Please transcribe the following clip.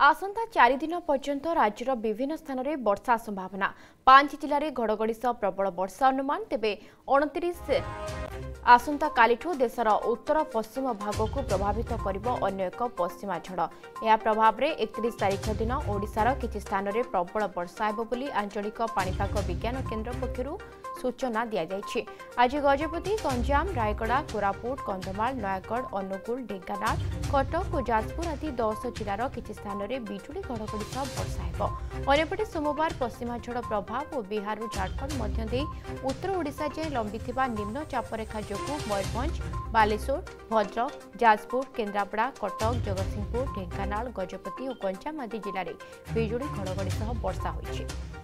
आसंता 4 दिन पर्यंत राज्यर विभिन्न स्थान में वर्षा संभावना 5 जिले में घड़घड़ी सह प्रबल वर्षा अनुमान तेबे 29 आसंता कालीठू देशर उत्तर पश्चिम भाग को प्रभावित करिब अन्य एक पश्चिमा झड़। यह प्रभाव में 31 तारीख दिन ओडिशार किछि स्थान में प्रबल वर्षा हेबो बोली आंचलिक पाणीपाग विज्ञान केन्द्र पक्षरु सूचना दिया जायछि। आज गजपति, गंजाम, रायगड़ा, कोरापुट, कंधमाल, नयागढ़, अनुगुल, ढेंकानाल, कटक और जाजपुर आदि 10 जिलार किछि स्थान में बिजुली घड़घड़ी सह वर्षा हेबो। अन्यपटे सोमवार पश्चिमा झड़ प्रभाव और बिहार और झारखंड मध्य देई उत्तर ओडिशा जाए लंबिथिबा निम्न चापरेखा जोगु मयूरभंज, बालेश्वर, भद्रक, जाजपुर, केन्द्रापड़ा, कटक, जगतसिंहपुर, ढेंकानाल, गजपति और गंजाम आदि जिले में बिजुली घड़घड़ी सह वर्षा होइछि।